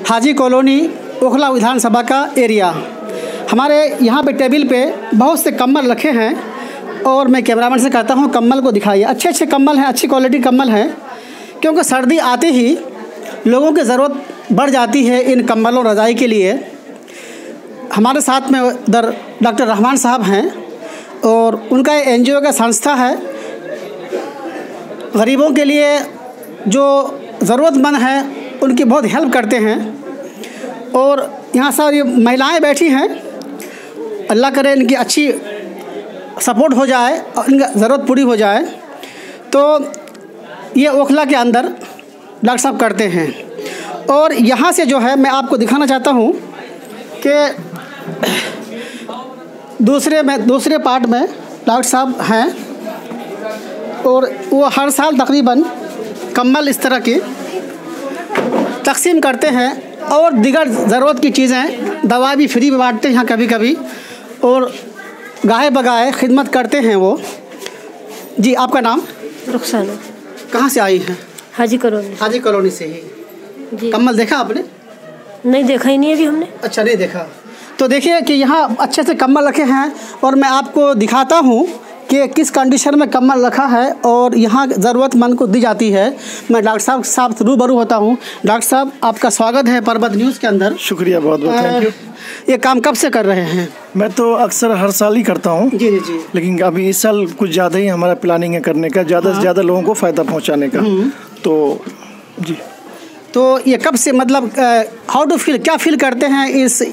हाजी colony Okhla विधानसभा का area. हमारे यहाँ पे टेबल पे बहुत से कम्बल रखे हैं और मैं कैमरामैन से कहता हूँ कम्बल को दिखाइए। अच्छे अच्छे कम्बल हैं, अच्छी क्वालिटी कम्बल हैं, क्योंकि सर्दी आते ही लोगों की ज़रूरत बढ़ जाती है इन कम्बलों रज़ाई के लिए। हमारे साथ में उधर डॉक्टर रहमान साहब हैं और उनका एनजीओ का संस्था है, गरीबों के लिए जो ज़रूरतमंद हैं उनकी बहुत हेल्प करते हैं। और यहाँ सारी महिलाएं बैठी हैं, अल्लाह करे इनकी अच्छी सपोर्ट हो जाए और इनका ज़रूरत पूरी हो जाए। तो ये ओखला के अंदर डॉक्टर साहब करते हैं। और यहाँ से जो है मैं आपको दिखाना चाहता हूँ कि दूसरे पार्ट में डॉक्टर साहब हैं और वो हर साल तकरीबन कम्बल इस तरह की तकसीम करते हैं और दीगर ज़रूरत की चीज़ें, दवा भी फ्री में बांटते हैं कभी कभी, और गाहे बगाहे खिदमत करते हैं वो। जी, आपका नाम? रुखसाना। कहाँ से आई हैं? हाजी कॉलोनी। हाजी कॉलोनी से ही जी। कम्बल देखा आपने? नहीं देखा ही नहीं अभी हमने। अच्छा, नहीं देखा। तो देखिए कि यहाँ अच्छे से कम्बल रखे हैं और मैं आपको दिखाता हूँ कि किस कंडीशन में कम्बल रखा है और यहाँ ज़रूरतमंद को दी जाती है। मैं डॉक्टर साहब से रूबरू होता हूँ। डॉक्टर साहब, आपका स्वागत है पर्वत न्यूज़ के अंदर। शुक्रिया, बहुत बहुत थैंक यू। ये काम कब से कर रहे हैं? मैं तो अक्सर हर साल ही करता हूँ। जी जी जी। लेकिन अभी इस साल कुछ ज़्यादा ही हमारा प्लानिंग है करने का, ज़्यादा से ज़्यादा लोगों को फ़ायदा पहुँचाने का। तो जी, तो ये कब से, मतलब हाउ टू फील, क्या फील करते हैं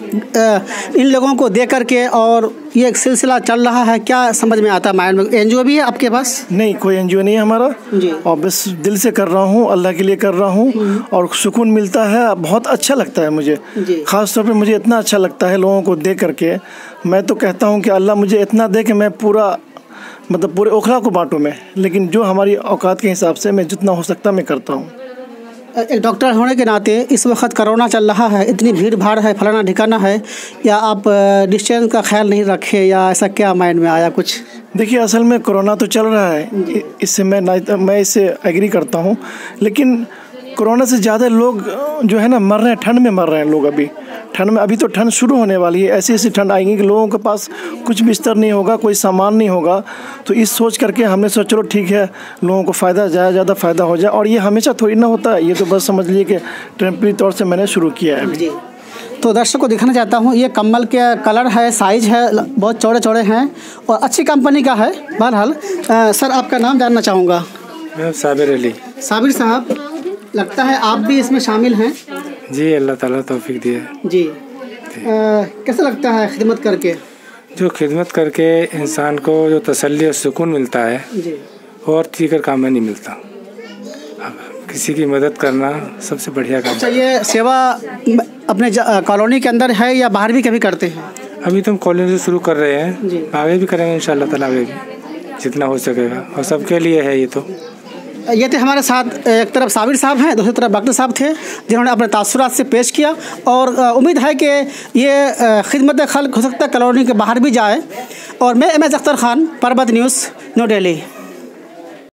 इन लोगों को दे करके, और ये एक सिलसिला चल रहा है, क्या समझ में आता है माइंड में? एनजीओ भी है आपके पास? नहीं, कोई एनजीओ नहीं है हमारा जी। और बस दिल से कर रहा हूँ, अल्लाह के लिए कर रहा हूँ और सुकून मिलता है, बहुत अच्छा लगता है मुझे। ख़ास तौर पे मुझे इतना अच्छा लगता है लोगों को दे करके। मैं तो कहता हूँ कि अल्लाह मुझे इतना दे कि मैं पूरे ओखला को बांटूँ मैं, लेकिन जो हमारी औकात के हिसाब से मैं जितना हो सकता मैं करता हूँ। एक डॉक्टर होने के नाते इस वक्त कोरोना चल रहा है, इतनी भीड़ भाड़ है, फलाना ठिकाना है, या आप डिस्टेंस का ख्याल नहीं रखे, या ऐसा क्या माइंड में आया कुछ? देखिए, असल में कोरोना तो चल रहा है, इससे मैं इससे एग्री करता हूँ, लेकिन कोरोना से ज़्यादा लोग जो है ना मर रहे हैं, ठंड में मर रहे हैं लोग। अभी तो ठंड शुरू होने वाली है, ऐसी ठंड आएगी कि लोगों के पास कुछ बिस्तर नहीं होगा, कोई सामान नहीं होगा। तो इस सोच करके हमने सोचा चलो ठीक है, लोगों को फ़ायदा ज़्यादा फ़ायदा हो जाए। और ये हमेशा थोड़ी ना होता है, ये तो बस समझ लीजिए कि टेम्परेरी तौर से मैंने शुरू किया है अभी। तो दर्शकों को दिखाना चाहता हूँ, ये कम्बल के कलर है, साइज़ है, बहुत चौड़े चौड़े हैं और अच्छी कंपनी का है। बहरहाल सर, आपका नाम जानना चाहूँगा? मैं साबिर अली। साबिर साहब, लगता है आप भी इसमें शामिल हैं? जी, अल्लाह ताला तौफीक दिए जी। कैसा लगता है खिदमत करके? जो खिदमत करके इंसान को जो तसल्ली और सुकून मिलता है जी, और दीगर काम में नहीं मिलता। अब किसी की मदद करना सबसे बढ़िया काम। अच्छा, ये सेवा अपने कॉलोनी के अंदर है या बाहर भी कभी करते हैं? अभी तो हम कॉलोनी से शुरू कर रहे हैं जी। आगे भी करेंगे इंशाअल्लाह ताला, आगे भी जितना हो सकेगा, और सबके लिए है ये। तो ये थे हमारे साथ, एक तरफ साबिर साहब हैं, दूसरी तरफ डॉक्टर साहब थे जिन्होंने अपने तासुरात से पेश किया। और उम्मीद है कि ये खिदमत खल्क हो सकता है कॉलोनी के बाहर भी जाए। और मैं एम एस अख्तर खान, पर्वत न्यूज़, न्यू दिल्ली।